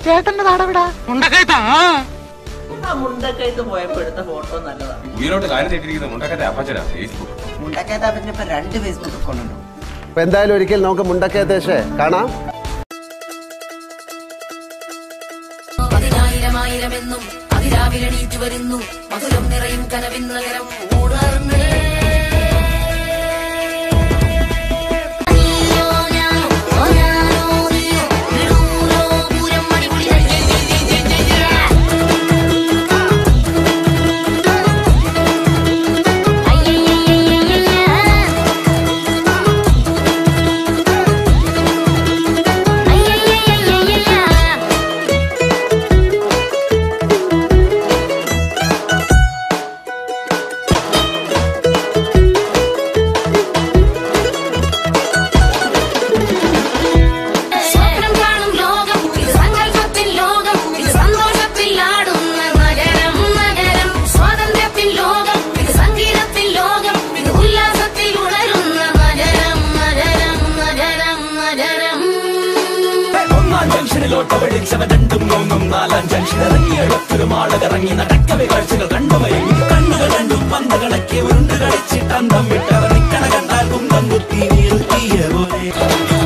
ചേട്ടന്റെ നാടെവിടാ? മുണ്ടക്കയത്താ. മുണ്ടക്കയത്ത് പോയപ്പോ എടുത്ത ഫോട്ടോ നല്ലതാണ്. ഉയരോട്ട് കാര്യം തെറ്റിയിരിക്കുന്ന മുണ്ടക്കയത്തെ അപ്പച്ചനാ ഫേസ്ബുക്ക്. മുണ്ടക്കയത്ത് അപ്പച്ചനിപ്പോ 2 ഫേസ്ബുക്ക് അക്കൗണ്ട് ഉണ്ട്. അപ്പൊ എന്തായാലും ഒരിക്കൽ നമുക്ക് മുണ്ടക്കയത്തെ കാണാം. ആയിരമായിരമെന്നും അതിരാവിലെണീറ്റ് വരുന്നു മധുരം നിറയും കനവിൻ നഗരം ഉണർന്നേ. രണ്ടും മൂന്നും 4 ജംഗ്ഷനിറങ്ങിയെടുത്തൊരു മാളകറങ്ങി നടക്കവേ കാഴ്ചകൾ കണ്ടുമയങ്ങി കണ്ണുകൾ രണ്ടും പന്തകളൊക്കെ ഉരുണ്ട് കളിച്ചിട്ട് അന്തം വിട്ടവർ നിക്കണ കണ്ടാൽ കുന്തം കുത്തി നീർത്തിയ പോലെ